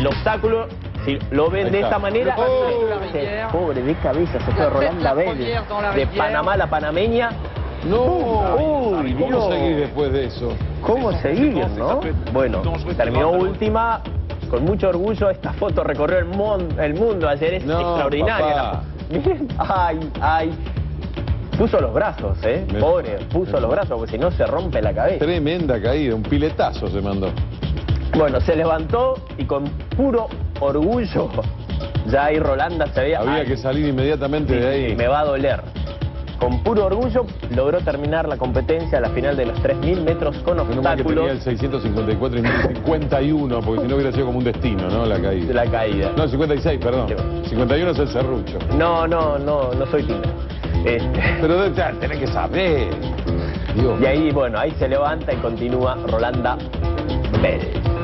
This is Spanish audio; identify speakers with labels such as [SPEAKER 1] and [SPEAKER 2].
[SPEAKER 1] el obstáculo, si lo ven de esta manera, pobre de cabeza, se fue Rolanda Vélez, de Panamá a la panameña.
[SPEAKER 2] No,
[SPEAKER 1] uy,
[SPEAKER 2] ¿cómo
[SPEAKER 1] Dios.
[SPEAKER 2] seguir después de eso?
[SPEAKER 1] ¿Cómo seguir, no? Bueno, terminó última, con mucho orgullo. Esta foto recorrió el mundo ayer, es extraordinaria.
[SPEAKER 2] Papá.
[SPEAKER 1] Miren, ay. Puso los brazos, pobre, puso los brazos, porque si no se rompe la cabeza.
[SPEAKER 2] Tremenda caída, un piletazo se mandó.
[SPEAKER 1] Bueno, se levantó y con puro orgullo, ya ahí Rolanda se veía...
[SPEAKER 2] Había que salir inmediatamente de ahí.
[SPEAKER 1] Sí, me va a doler. Con puro orgullo logró terminar la competencia a la final de los 3000 metros con
[SPEAKER 2] Menos mal que tenía el
[SPEAKER 1] obstáculos.
[SPEAKER 2] 654 y 1051, porque si no hubiera sido como un destino, ¿no? La caída.
[SPEAKER 1] La caída.
[SPEAKER 2] No, 56, perdón. 51 es el serrucho.
[SPEAKER 1] No soy Tinder.
[SPEAKER 2] Pero tenés que saber. Dios.
[SPEAKER 1] Y ahí, bueno, ahí se levanta y continúa Rolanda Vélez.